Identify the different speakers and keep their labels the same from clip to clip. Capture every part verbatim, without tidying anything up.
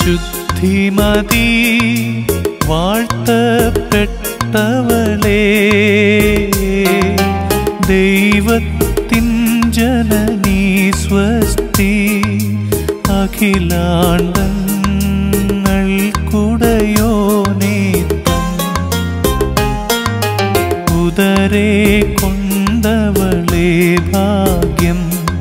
Speaker 1: ശുദ്ധിമതി വാഴ്ത്തപ്പെട്ടവളേ, ദൈവത്തിൻ ജനനീ സ്വസ്തി, അഖിലാണ്ടങ്ങൾക്കുടയോനേ ഉദരേ കൊണ്ടവളേ ഭാഗ്യം,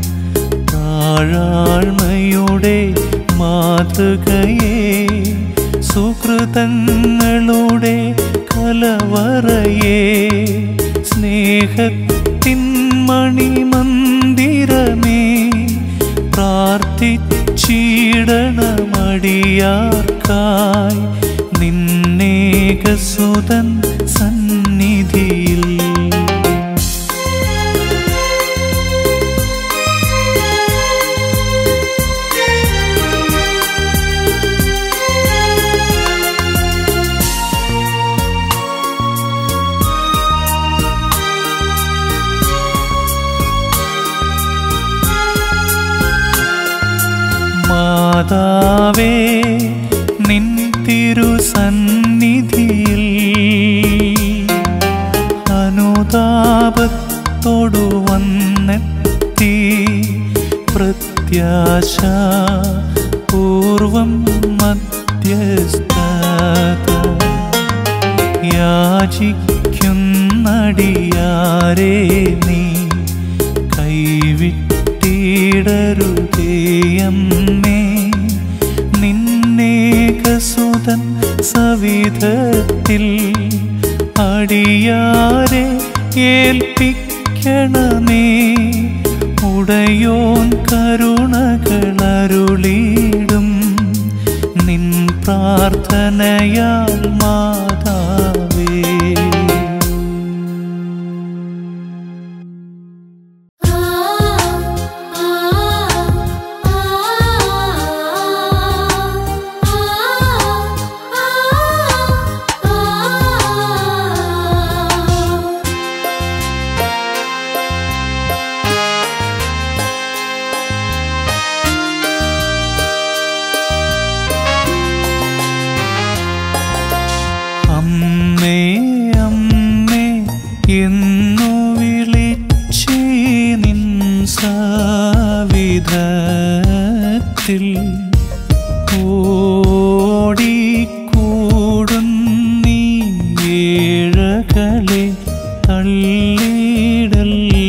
Speaker 1: താഴാഴ്മയുടെ മാതൃകയെ സുകൃതങ്ങളുടെ കലവറയെ, സ്നേഹത്തിൻ മണിമന്ദിരമേ പ്രാർത്ഥിച്ചിടണമടിയാർക്കായി നിന്നേകസുതൻ സന്നിധിയിൽ. മാതാവേ നിൻ തിരുസന്നിധിയിൽ അനുതാപത്തോടു വന്നെത്തി, പ്രത്യാശ പൂർവം മധ്യസ്ഥത യാചിക്കുന്നടിയാരേ നീ കൈവിട്ടിടരുതേയമ്മേ, നിന്നേകസുതൻ സവിധത്തിൽ അടിയാരെ ഏൽപ്പിക്കണമേ. ഉടയോൻ കരുണകളരുളിടും നിൻ പ്രാർത്ഥനയാൽ മാതാവേ. അമ്മേ അമ്മേ എന്നു വിളിച്ചേ നിൻ സവിധത്തിൽ ഓടിക്കൂടുന്നീ ഏഴകളെ തള്ളിടല്ലേ.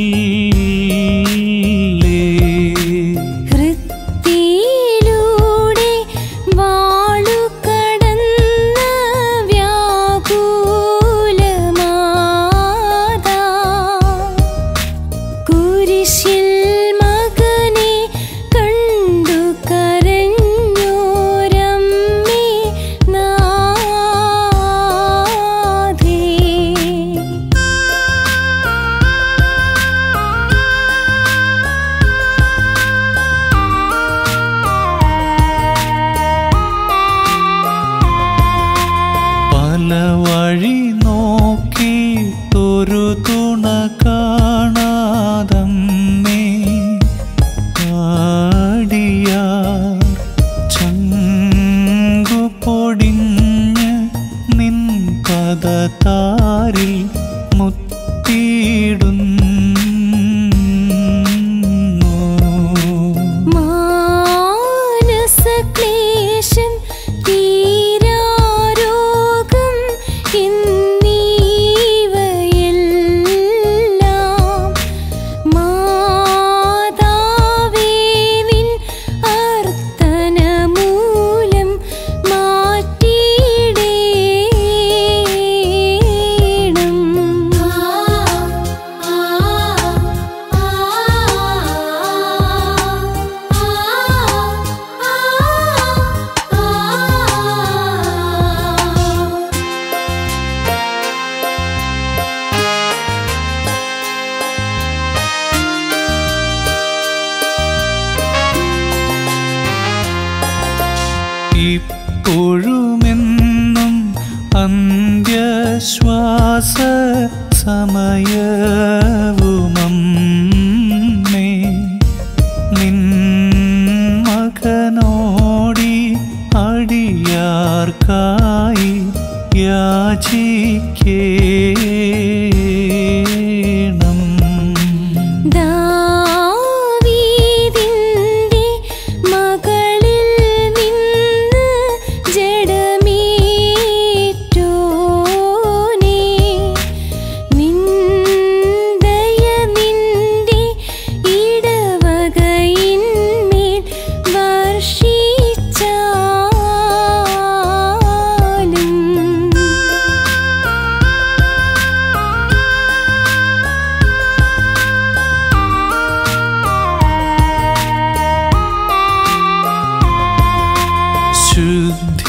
Speaker 1: പല വഴി നോക്കിയിട്ടൊരു തുണ കാണാതമ്മേ, ആടിയാർ ചങ്കു പൊടിഞ്ഞ് നിൻ പദതാരിൽ മുത്തിയിടുന്നു.
Speaker 2: മാനസക്ലേശം ഇപ്പോഴുമെന്നും അന്ത്യശ്വാസ സമയവുമമ്മേ, നിൻ മകനോടി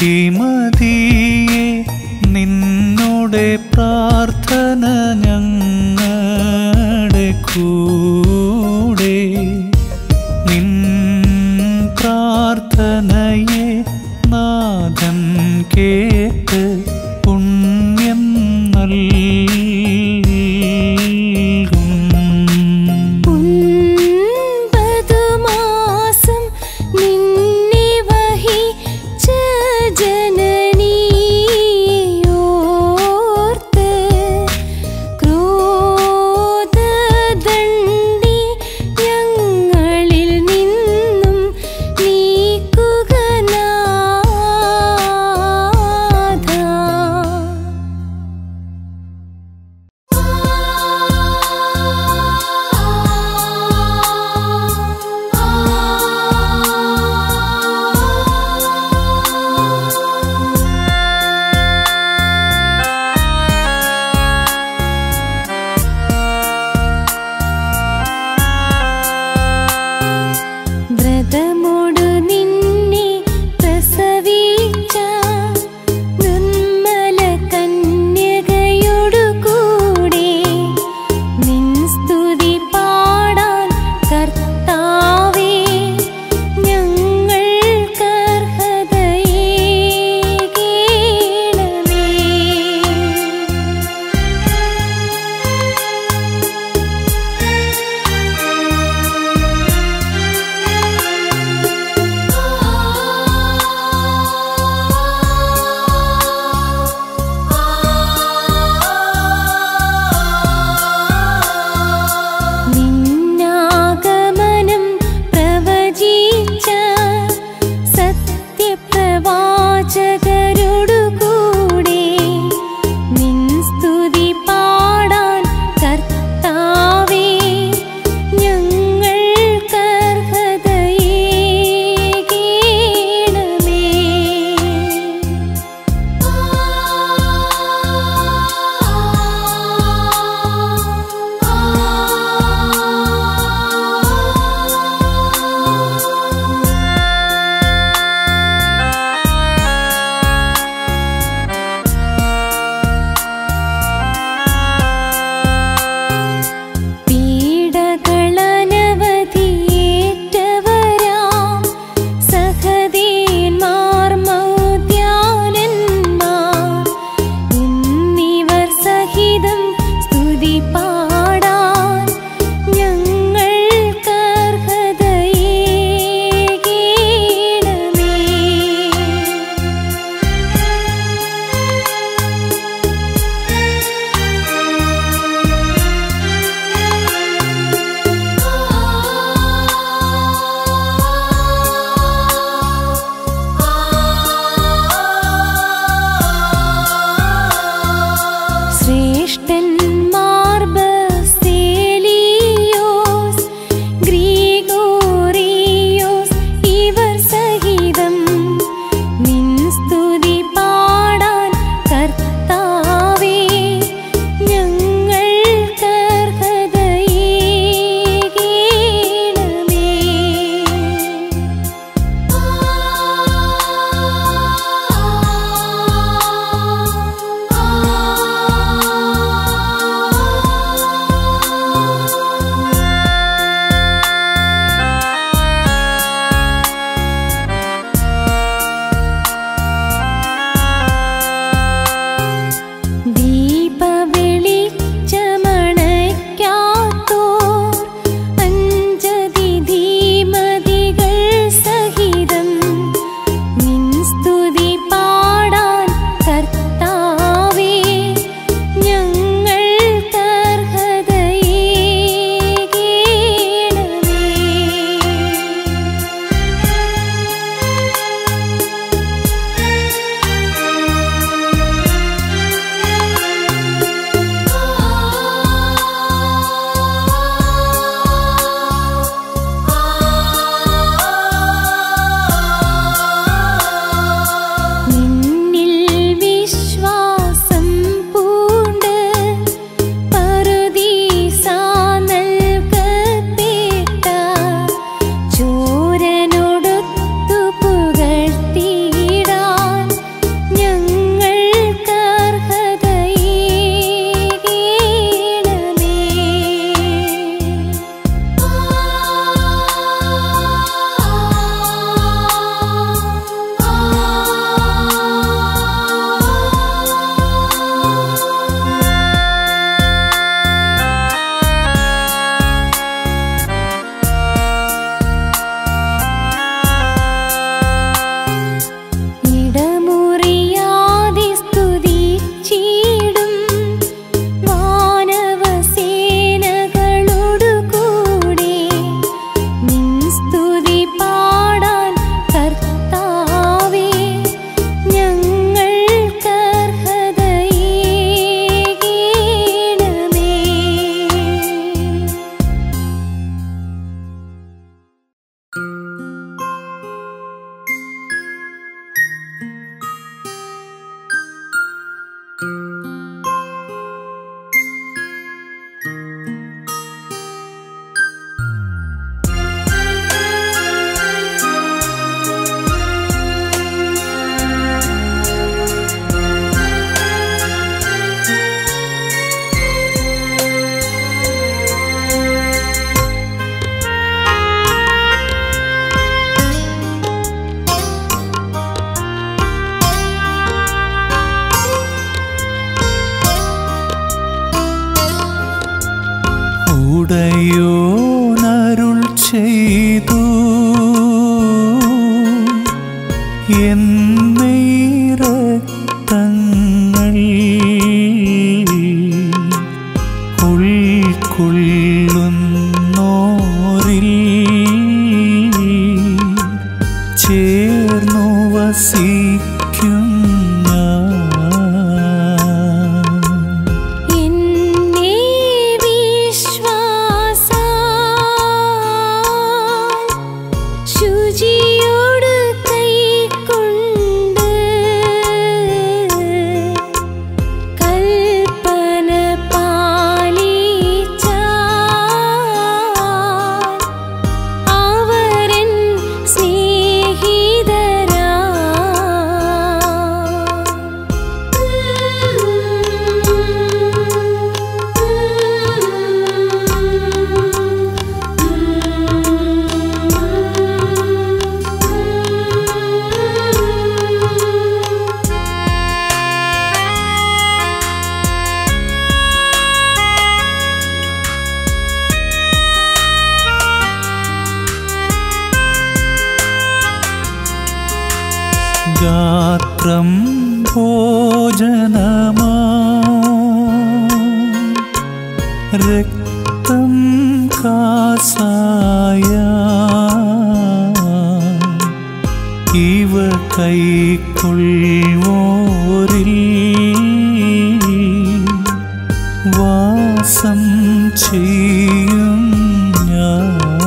Speaker 1: ഈ മതിയെ നിന്നോടെ പ്രാർത്ഥന ഞങ്ങളുടെ കൂടെ നിൻ പ്രാർത്ഥനയെ നാഥൻ കേട്ട് പുണ്യം നൽകും.
Speaker 2: ഒൻപതു മാസം നിന്നെ വഹിച്ച ജന
Speaker 1: ചെയ്തു എന്നെ രക്തങ്ങൾ ഉൾക്കൊള്ളുന്നോരിൽ ചേർന്നു വസിക്കും ഗാത്രം ഭോജനമാ രക്തം കാസായ ഇവ കൈക്കൊള്ളുവോരിൽ വാസം ചെയ്യും ഞാൻ.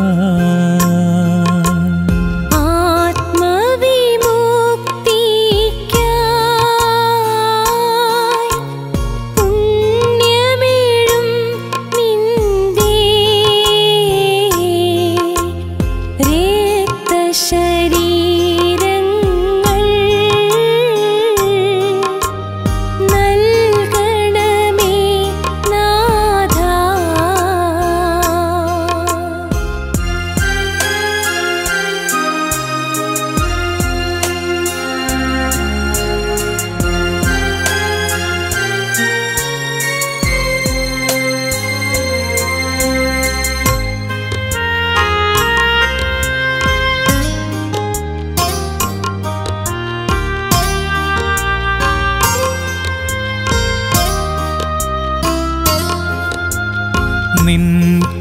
Speaker 1: നിൻ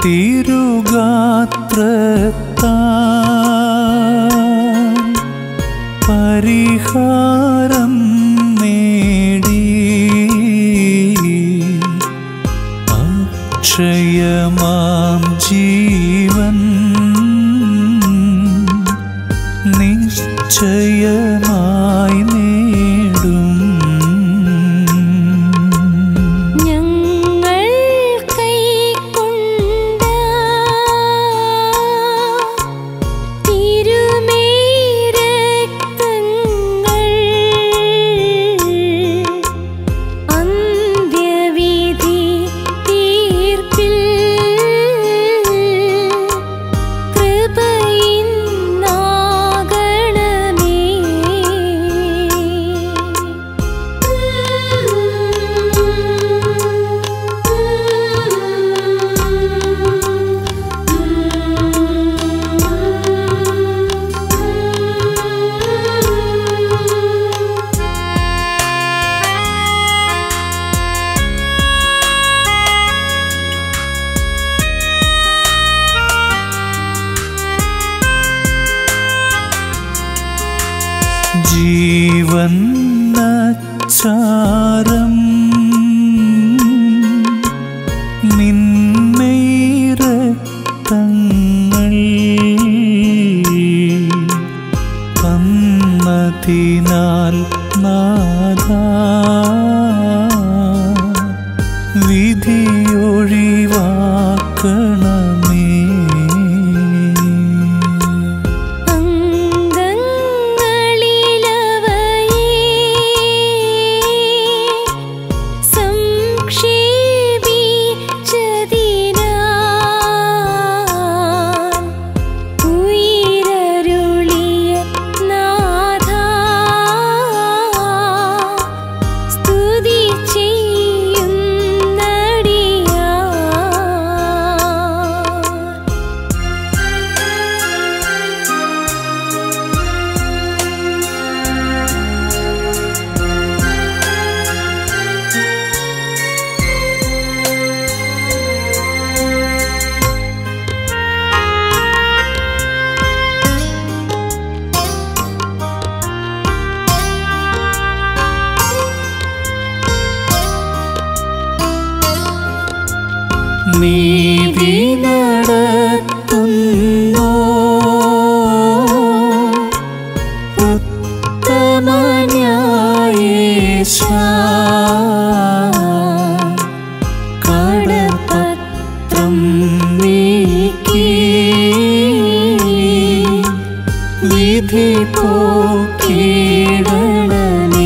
Speaker 1: തിരുഗാത്രത്താൽ പരിഹാരം നേടി അക്ഷയമാം ജീവൻ നിശ്ചയമായി നേടും. ജീവൻ നച്ചാരം നിന്നെ രക്തങ്ങൾ തന്നതിനാൽ നാഥാ വിധിയൊഴിവാക്കണമേ. നടത്തുന്നു ഉത്തമന്യായേശ കടപത്രം നീക്കി വിധി പോക്കിടണമേ.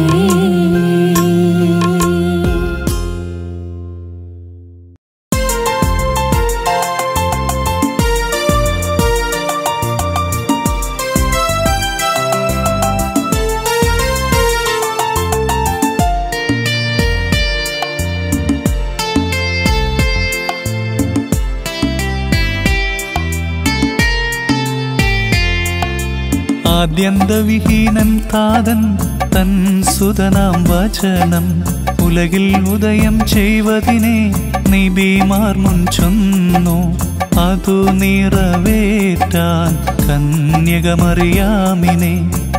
Speaker 1: ആദ്യന്തവിഹീനൻ താതൻ തൻ സുതനാം വചനം ഉലകിൽ ഉദയം ചെയ്വതിനെ നബിമാർ മുൻ ചൊന്നു. അതു നിറവേറ്റാൻ കന്യകമറിയാമിനെ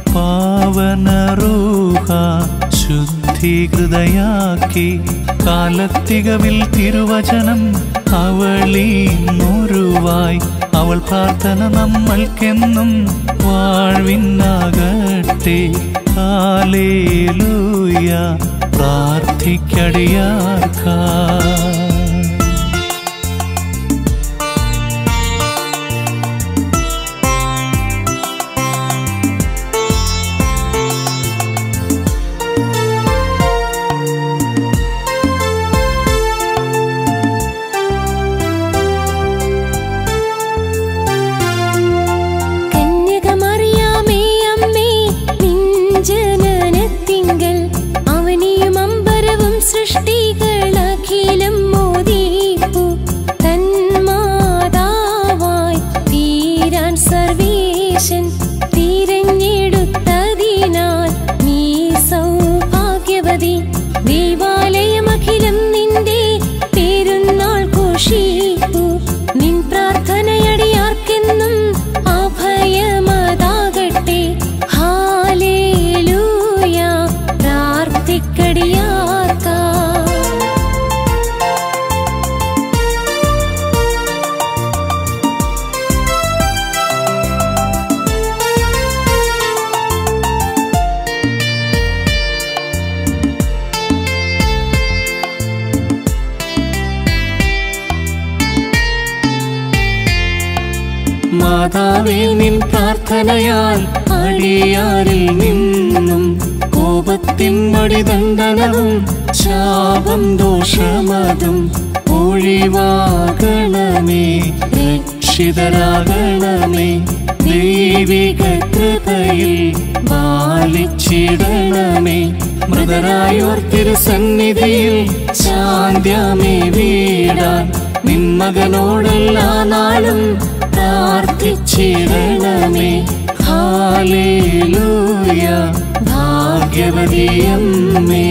Speaker 1: പാവനറൂഹ ശുദ്ധീകൃതയാക്കി. കാലത്തികവിൽ തിരുവചനം അവളീന്നൊരുവായി. അവൾ പ്രാർത്ഥന നമ്മൾക്കെന്നും വാഴ്വിനാകട്ടെ. ഹല്ലേലൂയ പ്രാർത്ഥിക്കടിയാർക്കാ.
Speaker 2: സൃഷ്ടികളഖിലം മോദിപ്പു തന്മാതാവായി തീരാൻ സർവേശൻ തിരഞ്ഞെടുത്തതിനാൽ നീ സൗഭാഗ്യവതി. ദേവാലയമഖിലം നിന്റെ പെരുന്നാൾ ഘോഷിപ്പു. നിൻ പ്രാർത്ഥനയടിയാർക്കെന്നും അഭയമതാകട്ടെ. ഹല്ലേലൂയ പ്രാർത്ഥിക്കടിയാർക്കാ.
Speaker 1: മാതാവേ നിൻ പ്രാർത്ഥനയാൽ അടിയാരിൽ നിന്നും കോപത്തിൻ മടിദണ്ഡനവും ശാപം ദോഷമതും ഒഴിവാകണമേ. രക്ഷിതരാകണമേ. ദൈവിക കൃപയിൽ പാലിച്ചിടണമേ. മൃതരായോർ തിരുസന്നിധിയിൽ ശാന്ത്യമേ വീടാൻ നിൻ മകനോടെല്ലാ നാളും പ്രാർത്ഥിച്ചിടണമേ. ഹല്ലേലൂയ ഭാഗ്യവതിയമ്മേ.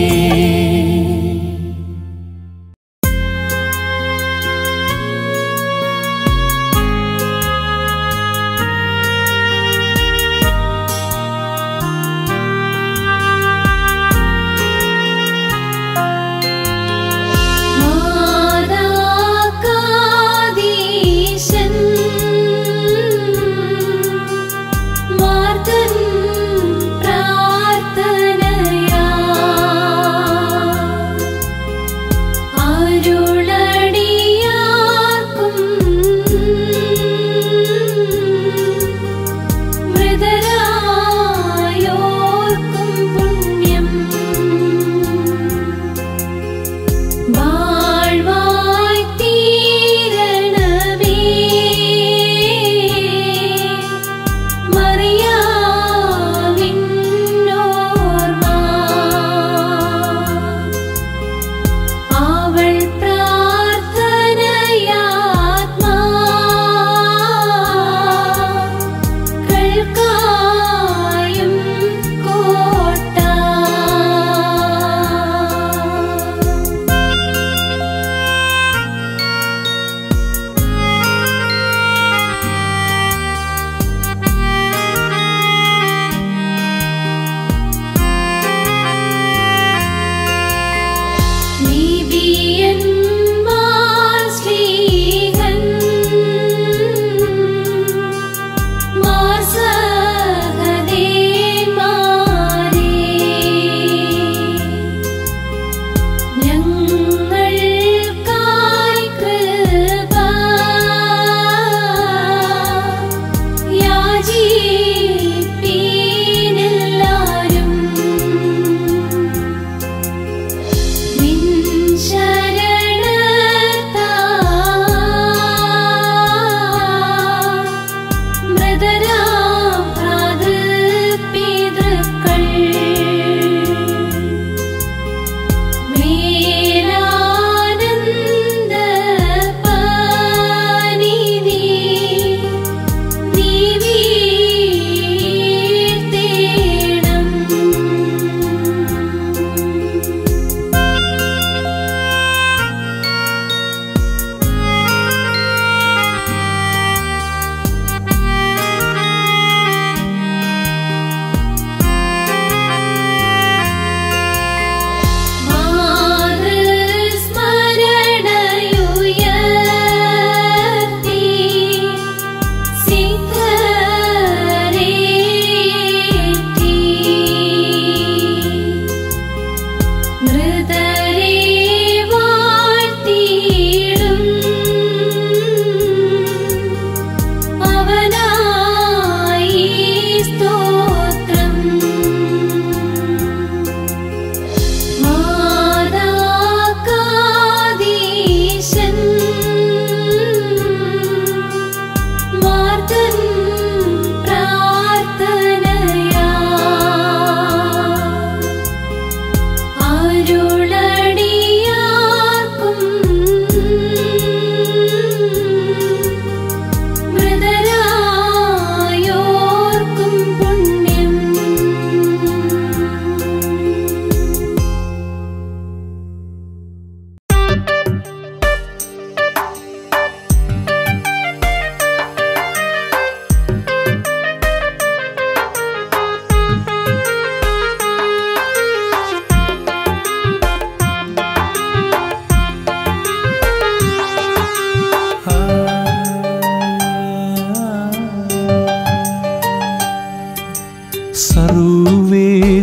Speaker 2: പ്രാർത്ഥനയാ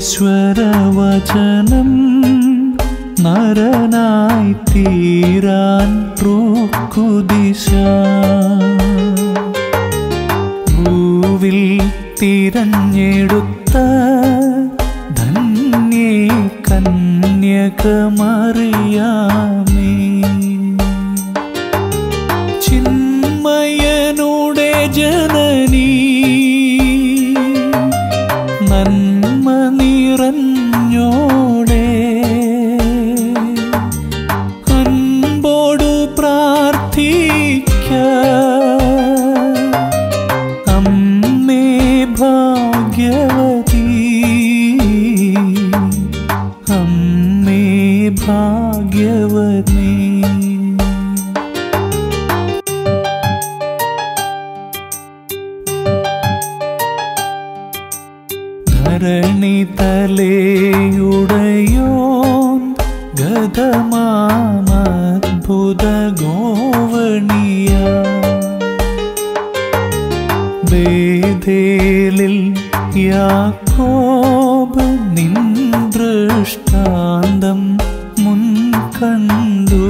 Speaker 3: ഈശ്വരവചനം നരനായി തീരാൻ പ്രൂക്കുദിശ ഭൂവിൽ തിരഞ്ഞെടുത്ത ധന്യേ കന്യകമറിയാമേ ചിന്മയനുടെ ജനനീ നന്മ നിറഞ്ഞോടെ അൻപോടു പ്രാർത്ഥിക്ക അമ്മേ ഭാഗ്യവതി അമ്മേ ഭാഗ്യവതി ധരണി തലയുടയോൻ ഗതമാമദ്ഭുത ഗോവണിയ ബേഥേലിൽ യാക്കോബ് നിൻ ദൃഷ്ടാന്തം മുൻകണ്ടു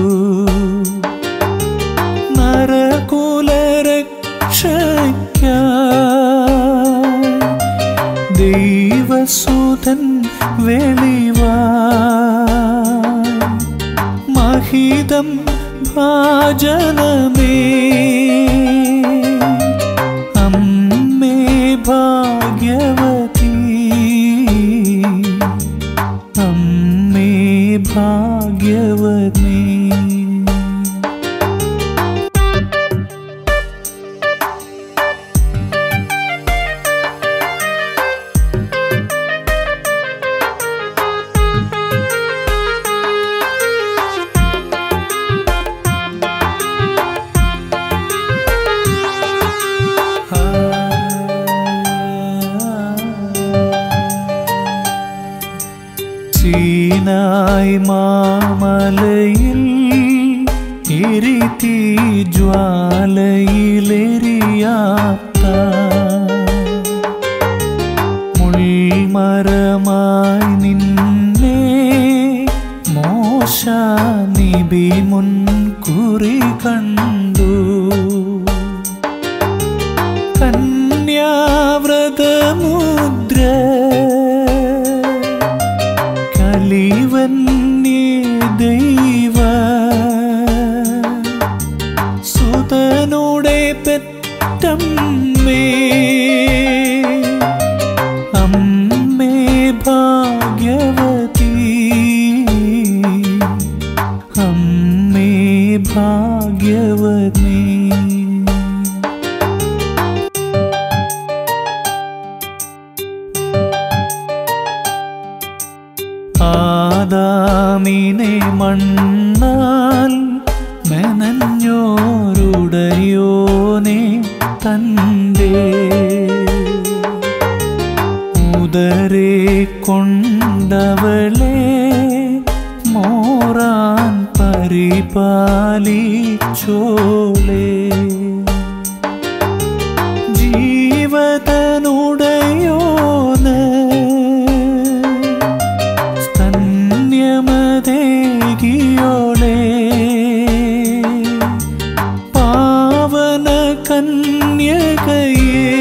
Speaker 3: നരകുലരക്ഷയ്ക്കായി ദൈവസുതൻ വെളിവായി മഹിതം ഭാജനമേ അമ്മേ ഭാഗ്യവതി അമ്മേ ഭാഗ്യവതി സീനായ് മാമലയിൽ എരിതി ജ്വാലയിലെരിയാത്ത മുൾമരമായി നിന്നെ മോശ നിബി മുൻകുറി കണ്ടു കന്യാവ്രതമുദ്ര കലിവന്യേ ദൈവ സുതനുടെ പെറ്റമ്മേ അമ്മേ ഭാഗ്യവതി അമ്മേ ഭാഗ്യവതി ആദാമിനെ മണ്ണാൽ മെനഞ്ഞോരുടയോനെ തൻ്റെ ഉദരേ കൊണ്ടവളെ മോറാൻ പരിപാലിച്ചോളെ ജീവതനുടയോന് ന്യമതേകിയോളെ പാവന കന്യകയേ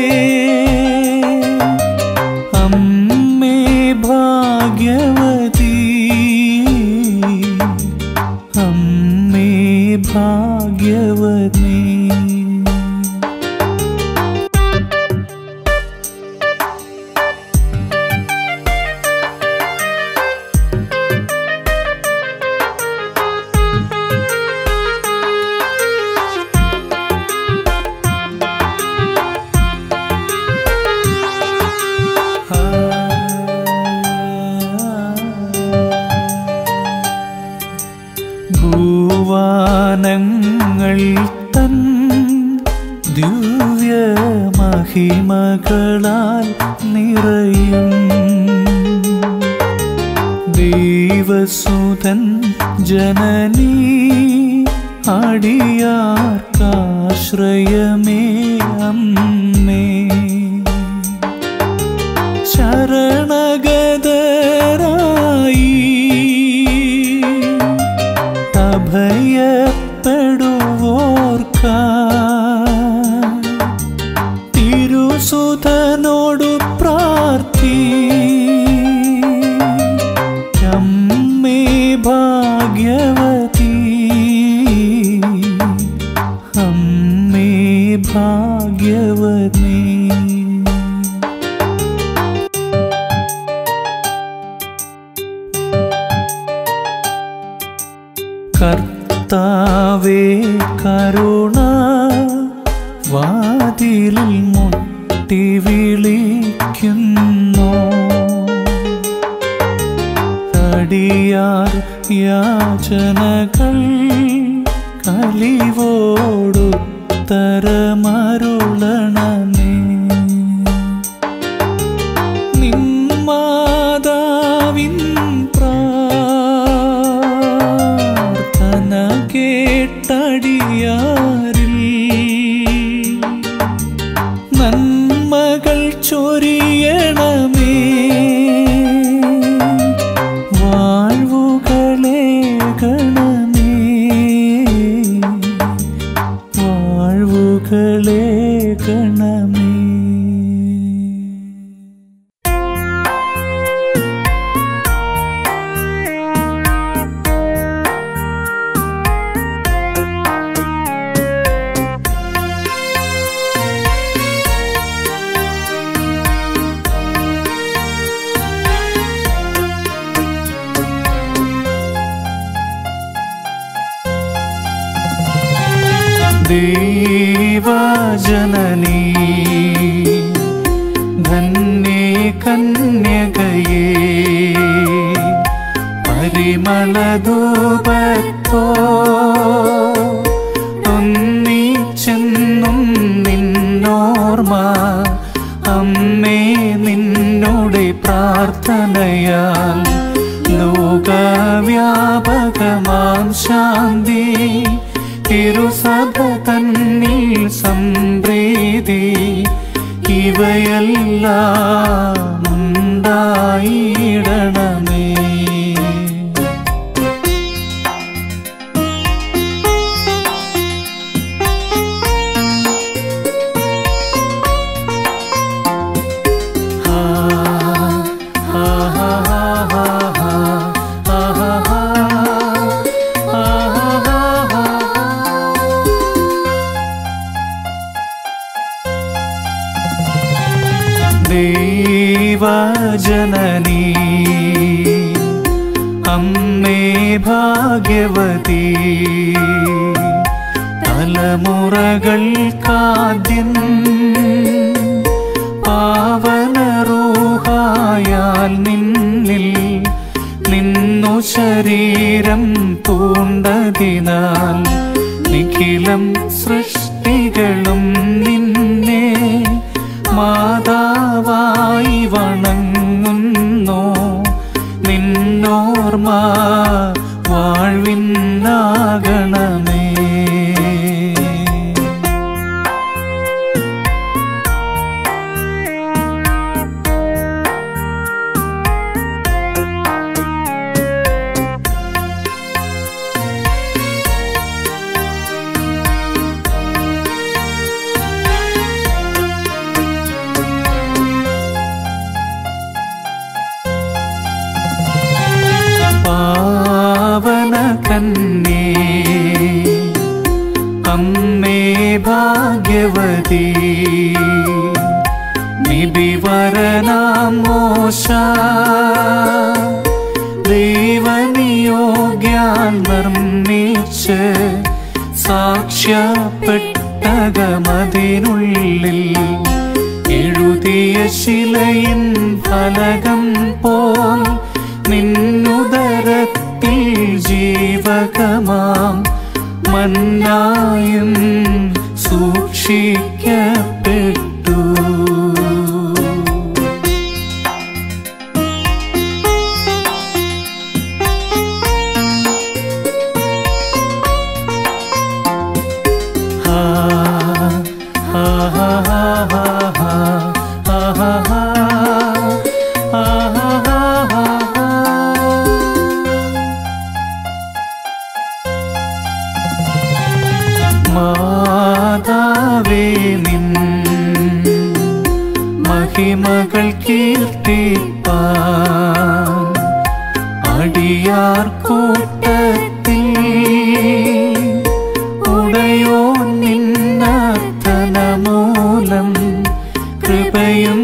Speaker 3: അമ്മേ ഭാഗ്യവതി അമ്മേ ഭാഗ്യവതി ഭൂവാനങ്ങൾ തൻ ദിവ്യ മഹിമകളാൽ നിറയും ദൈവസുതൻ ജനനീ അടിയാർക്കാശ്രയമേ അമ്മേ ശരണഗ ഭാഗ്യവനീ. കർത്താവേ കരുണ വാതിലിൽ മുട്ടി വിളിക്കുന്നു. അടിയാർ യാചനകൾ കലിവോടുത്തരമരുളണമേ. നിൻ മാതാവിൻ പ്രാർത്ഥന കേട്ടടിയാരിൽ നന്മകൾ ചൊരിയണമേ. വാഴ്വുകളെ ഗണമേ, വാഴ്വുകളെ ഗണമേ. ദേവജനനീ ധന്യേ കന്യകയേ, പരിമളധൂപത്തോ ഒന്നിച്ചെന്നും നിന്നോർമ്മ. അമ്മേ നിന്നോടെ പ്രാർത്ഥനയാൽ ലോകവ്യാപകമാം ശാന്തി തിരുസഭ തന്നിൽ സംപ്രീതി ഇവയെല്ലാം ഉണ്ടായിടണമേ. ദേവജനനീ അമ്മേ ഭാഗ്യവതി, തലമുറകൾക്കാദ്യം പാവനറൂഹായാൽ നിന്നിൽ നിന്നു ശരീരം പൂണ്ടതിനാൽ നിഖിലം സൃഷ്ടികളും നിന്നെ മാതാവായി വണങ്ങുന്നു. നിന്നോർമ്മ വാഴ്വിന്നാകണമേ. പാവന കന്യേ അമ്മേ ഭാഗ്യവതി, നിബിവരനാം മോശ ദൈവനിയോഗ്യാൽ നിർമ്മിച്ച് സാക്ഷ്യപ്പെട്ടകമതിനുള്ളിൽ എഴുതിയ ശിലയിൻ ഫലകം പോൽ നിന്നുദരത്തിൽ ജീവകമാം മന്നായും സൂക്ഷിക്കപ്പെട്ടു. മാതാവേ നിൻ മഹിമകൾ കീർത്തിപ്പാൻ അടിയാർ കൂട്ടത്തിൽ ഉടയോ നിന്നർത്ഥന മൂലം കൃപയും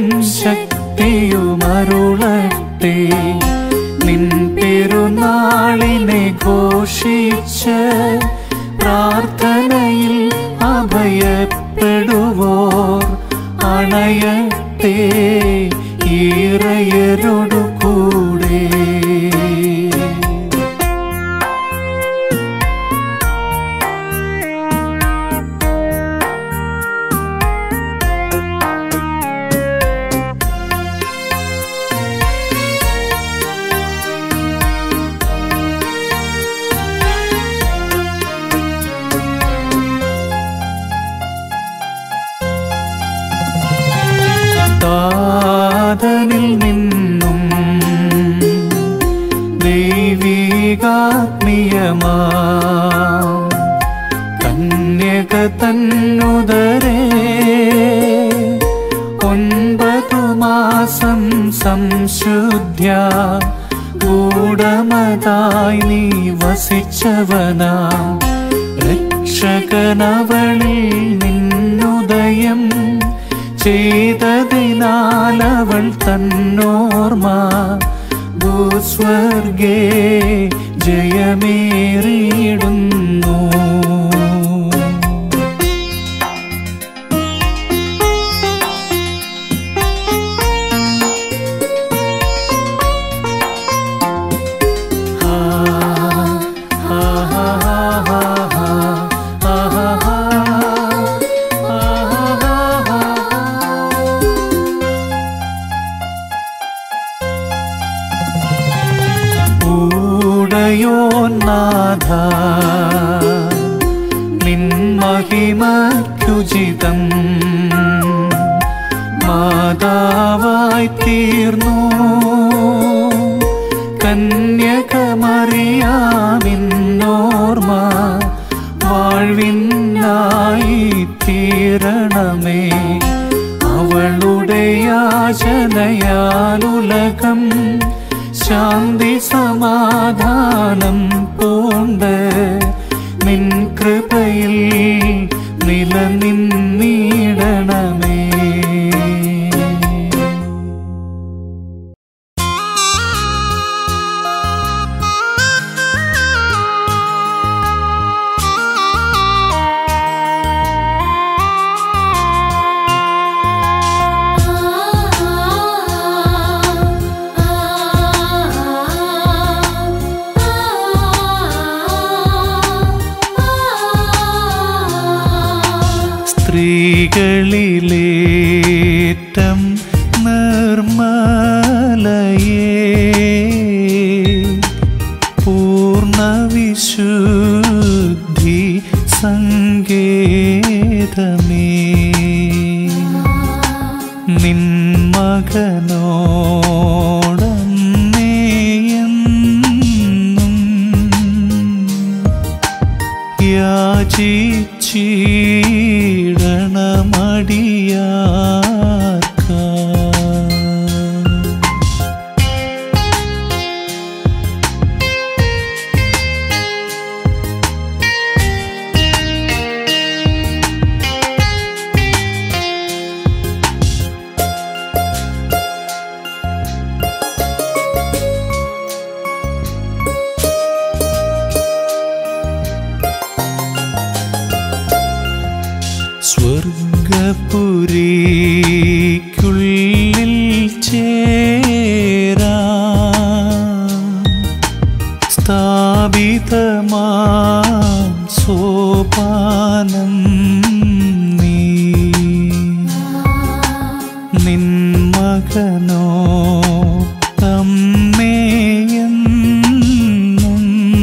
Speaker 3: ശക്തിയുമരുളട്ടെ. നിൻ പെരുന്നാളിനെ ഘോഷിച്ച് പ്രാർത്ഥനയിൽ അഭയപ്പെടുവോർ അണയട്ടെ ഇറയരോടു കൂടെ. താതനിൽ നിന്നും ദൈവികാത്മീയമാ കന്യക തന്നുദരേ ഒൻപതു മാസം സംശുദ്ധ്യ ഗൂഢമതായി നീ വസിച്ചവനാം രക്ഷകനവളിൽ നിന്നുദയം ചെയ്തതിനാലവൾ തന്നോർമ്മ ഭൂസ്വർഗേ ജയമേറിയിടുന്നു. ൂടയോന്നാഥ നിൻ മഹിമയ്ക്കുചിതം മാതാവായി തീർന്നു കന്യകമറിയാമിന്നോർമ്മ വാഴ്വിനായി തീരണമേ. അവളുടെ യാചനയാലുലകം ശാന്തി സമാധാനം പൂണ്ട് നിൻ കൃപയിൽ നിലനിന്നിടണമേ. സ്ത്രീകളിലേറ്റം നിർമ്മലയേ പൂർണ്ണ വിശുദ്ധി സങ്കേതമേ നിൻ മകനോടമ്മേയെന്നും യാചിച്ചിടണമടിയാർക്ക. സ്വർഗപുരിക്കുള്ളിൽ ചേരാ സ്ഥാപിതമാം സോപാനം നീ നിൻ മകനോ തമ്മേയെന്നും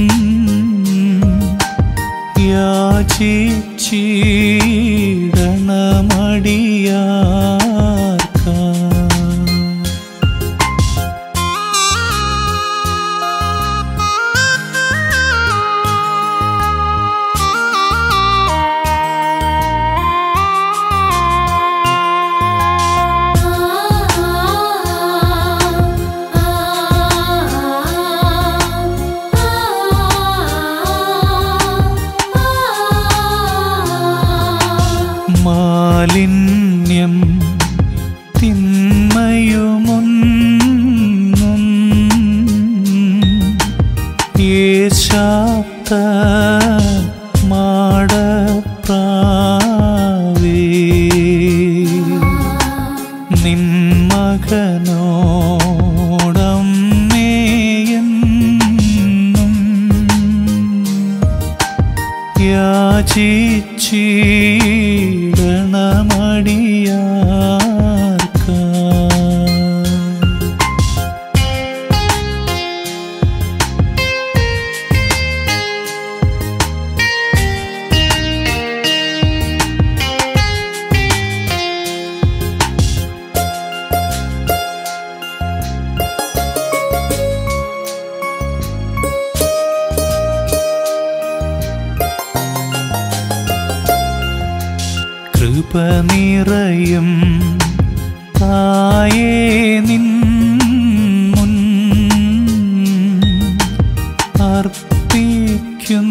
Speaker 3: യാചിച്ചിടണമടിയാർക്ക. മാലിന്യം തിന്മയുമൊന്നും യേശാത്ത മാടപ്രാവേ നിൻ മകനോടമ്മയെന്നും യാചിച്ചിടണമടിയാർക്ക കൃപ നിറയും തായേ നിൻ മുൻ അർപ്പിക്കും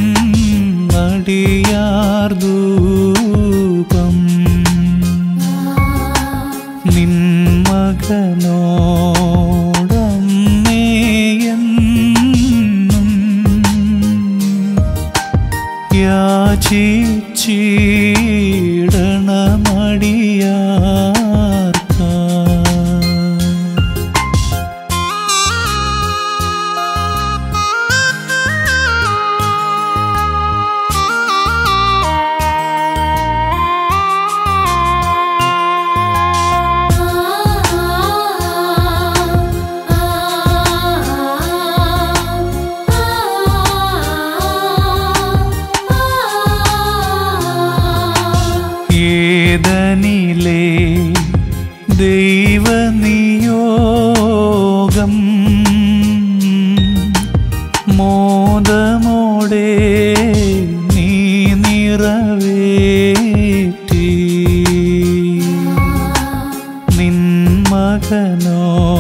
Speaker 3: നടിയാർ ധൂപം നിൻ മകനോടമ്മയെന്നും യാചിച്ചിടണമടിയാർക്ക ഏദനിലെ ദൈവനിയോഗം മോദമോടെ നീ നിറവേറ്റി നിൻ മകനോ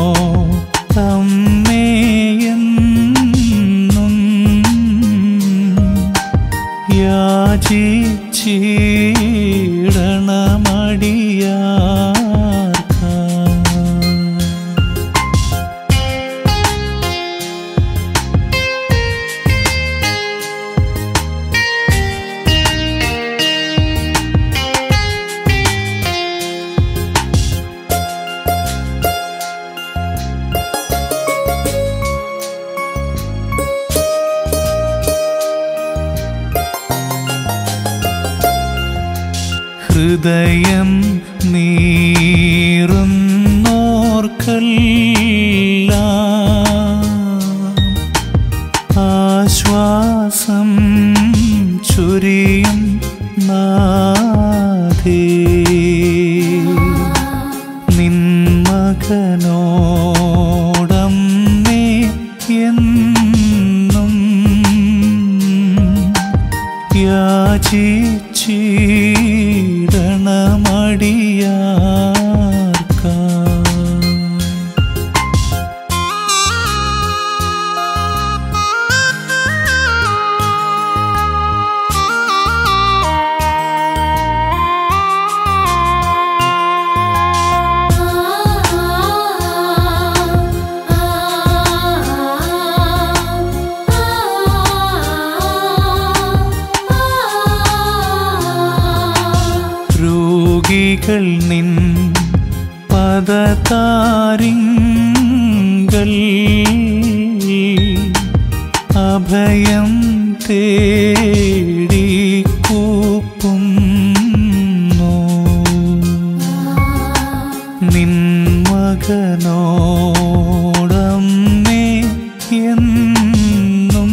Speaker 3: അമ്മയെന്നും യാചിച്ചിടണമടിയാർക്ക ഹൃദയം നീറുന്നോർക്കെല്ലാം ആശ്വാസം ചൊരിയും നാഥേ നിൻ മകനോടമ്മേ എന്നും യാചിച്ചിടണമടിയാർക്ക രോഗികൾ നിൻ പദതാരിങ്കൽ അഭയം തേടി കൂപ്പുന്നു നിൻ മകനോടമ്മേ എന്നും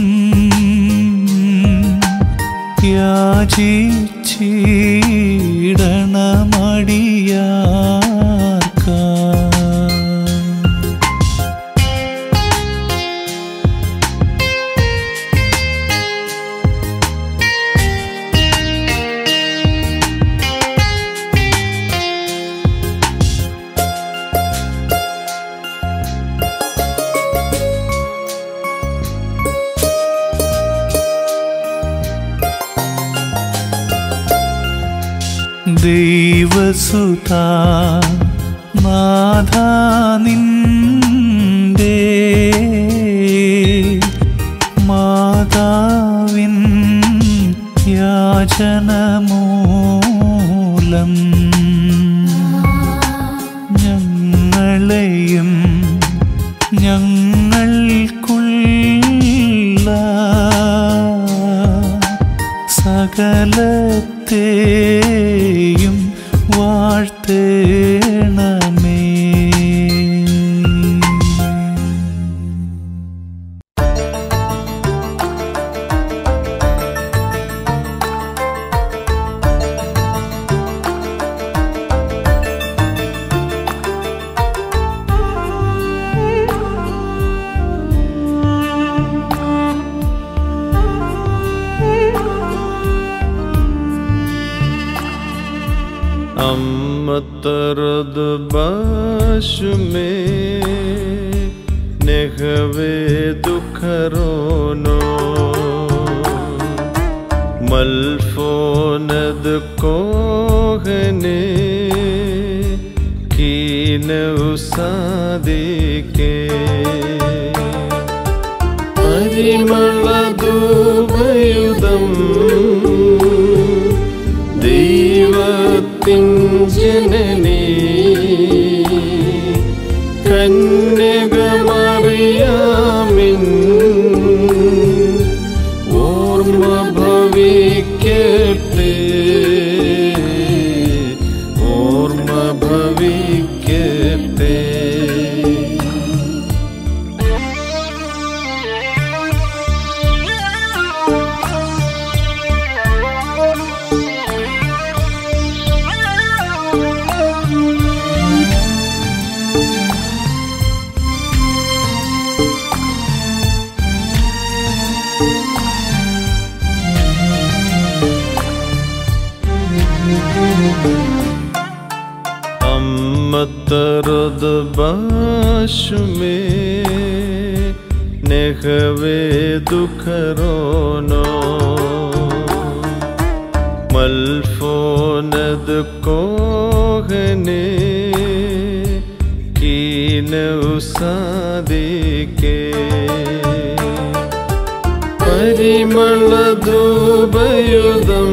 Speaker 3: യാചിച്ചിടണമടിയാർക്ക ദൈവസുതാ നാഥാ നിന്റെ മാതാവിൻ യാചനമൂലം ഞങ്ങളെയും ഞങ്ങൾക്കുള്ള സകലത്തെയും വാഴ്ത്തേണമേ.
Speaker 4: तरद बाश में नेहवे दुखरोनो मल्फोनद कोहने कीन उसादिके परिमलदूबयुदम ദൈവത്തിൻ ജനനീ കന്യകമറിയാമിൻ ഓർമ്മ ഭവിക്കട്ടെ ഓർമ്മ ഭവിക്കട്ടെ. तरद बाश में नेहवे दुखरोनो मल्फोनद कोहने कीन उसादिके പരിമളധൂപയുധം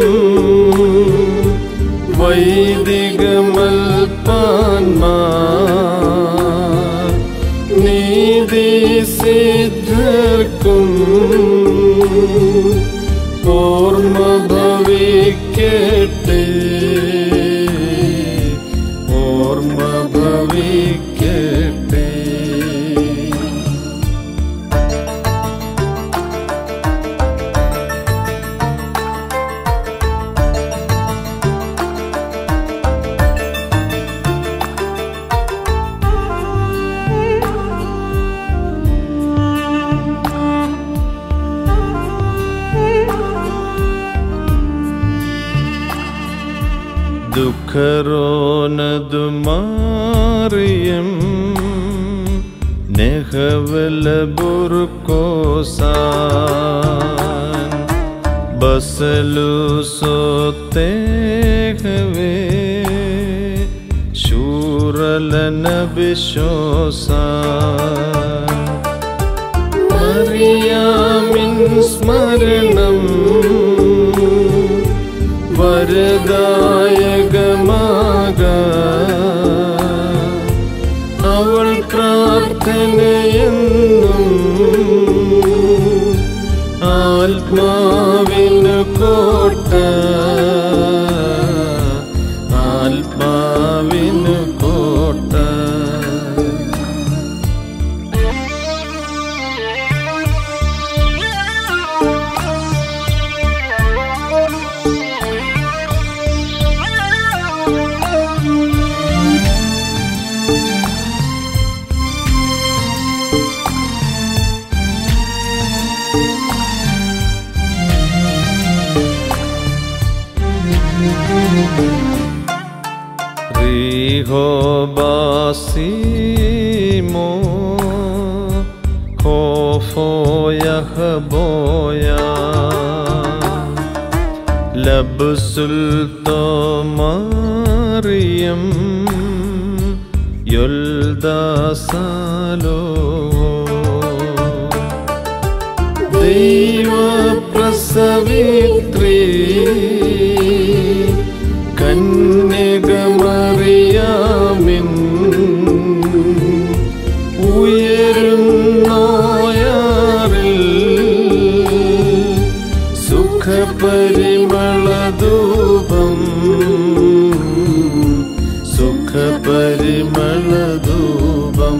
Speaker 4: വൈദികമൽപ്പാന്മാർ നീതി സിദ്ധർക്കും ഓർമ്മ ഭവിക്കട്ടെ ഓർമ്മ ഭവിക്കട്ടെ. ദുഃഖരോനദ് മാറിയം നെഹവല ബുർക്കോസാൻ ബസലു സോത്തേഹവേ ശൂരലന ബിശോസാൻ മറിയാമിൻ സ്മരണം വരദായകമാക അവൾ പ്രാർത്ഥനയെന്നും ആത്മാവിനു കോട്ട ആത്മാവിനു കോട്ട. Rihobasimo khofo yahboya നബുസുൽത്തോമാറിയം യൊൽദാസാലോ ദൈവപ്രസവിത്രീ കന്യകമറിയാമിൻ ഉയരുന്നോയാറിൽ സുഖപരിമളധൂപം സുഖപരിമളധൂപം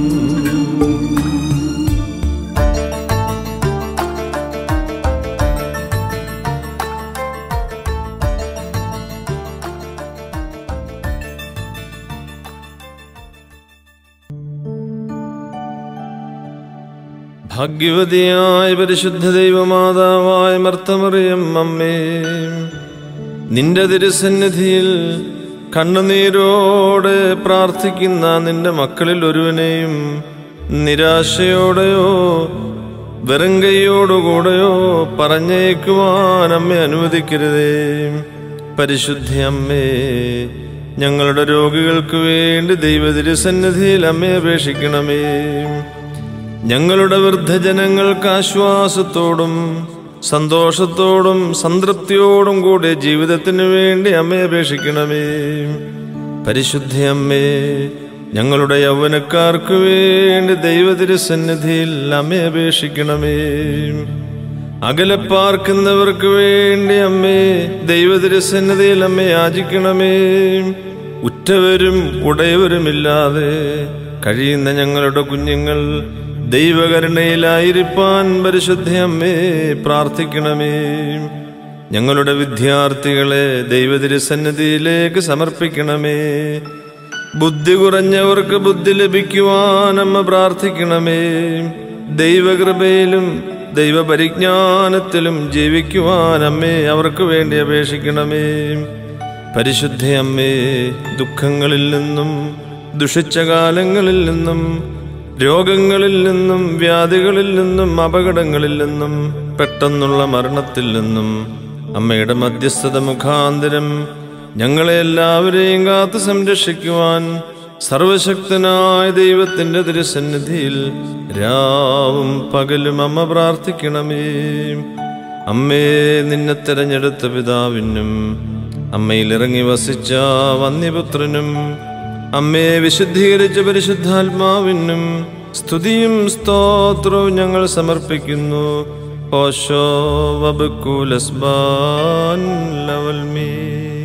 Speaker 4: ഭാഗ്യവതിയായ പരിശുദ്ധ ദൈവമാതാവായ മർത്തമറിയം അമ്മേ, നിന്റെ തിരുസന്നിധിയിൽ കണ്ണുനീരോടെ പ്രാർത്ഥിക്കുന്ന നിന്റെ മക്കളിൽ ഒരുവനെയും നിരാശയോടെയോ വെറും കൈയോടുകൂടെയോ പറഞ്ഞേക്കുവാൻ അമ്മേ അനുവദിക്കരുതേ. പരിശുദ്ധ അമ്മേ, ഞങ്ങളുടെ രോഗികൾക്ക് വേണ്ടി ദൈവ തിരുസന്നിധിയിൽ അമ്മേ അപേക്ഷിക്കണമേ. ഞങ്ങളുടെ വൃദ്ധജനങ്ങൾക്ക് ആശ്വാസത്തോടും സന്തോഷത്തോടും സംതൃപ്തിയോടും കൂടി ജീവിതത്തിനു വേണ്ടി അമ്മേ അപേക്ഷിക്കണമേ. പരിശുദ്ധ അമ്മേ, ഞങ്ങളുടെ യൗവനക്കാർക്ക് വേണ്ടി ദൈവ തിരുസന്നിധിയിൽ അമ്മേ അപേക്ഷിക്കണമേ. അകലെ പാർക്കുന്നവർക്ക് വേണ്ടി അമ്മേ ദൈവ തിരുസന്നിധിയിൽ അമ്മേ യാചിക്കണമേ. ഉറ്റവരും ഉടയവരുമില്ലാതെ കഴിയുന്ന ഞങ്ങളുടെ കുഞ്ഞുങ്ങൾ ദൈവകരുണയിലായിരിക്കാൻ പരിശുദ്ധ അമ്മേ പ്രാർത്ഥിക്കണമേ. ഞങ്ങളുടെ വിദ്യാർത്ഥികളെ ദൈവ തിരുസന്നിധിയിലേക്ക് സമർപ്പിക്കണമേ. ബുദ്ധി കുറഞ്ഞവർക്ക് ബുദ്ധി ലഭിക്കുവാൻ അമ്മ പ്രാർത്ഥിക്കണമേ. ദൈവകൃപയിലും ദൈവപരിജ്ഞാനത്തിലും ജീവിക്കുവാൻ അമ്മേ അവർക്ക് വേണ്ടി അപേക്ഷിക്കണമേ. പരിശുദ്ധ അമ്മേ, ദുഃഖങ്ങളിൽ നിന്നും ദുഷിച്ച കാലങ്ങളിൽ നിന്നും രോഗങ്ങളിൽ നിന്നും വ്യാധികളിൽ നിന്നും അപകടങ്ങളിൽ നിന്നും പെട്ടെന്നുള്ള മരണത്തിൽ നിന്നും അമ്മയുടെ മധ്യസ്ഥത മുഖാന്തരം ഞങ്ങളെ എല്ലാവരെയും കാത്തു സംരക്ഷിക്കുവാൻ സർവശക്തനായ ദൈവത്തിന്റെ തിരുസന്നിധിയിൽ രാവും പകലും അമ്മ പ്രാർത്ഥിക്കണമേ. അമ്മേ, നിന്നെ തെരഞ്ഞെടുത്ത പിതാവിനും അമ്മയിൽ ഇറങ്ങി വസിച്ച വന്യപുത്രനും അമ്മേ വിശുദ്ധീകരിച്ച പരിശുദ്ധാത്മാവിനും സ്തുതിയും സ്തോത്രവും ഞങ്ങൾ സമർപ്പിക്കുന്നു. ഓശോ വബക്കുലസ്ബാൻ ലവൽമീ.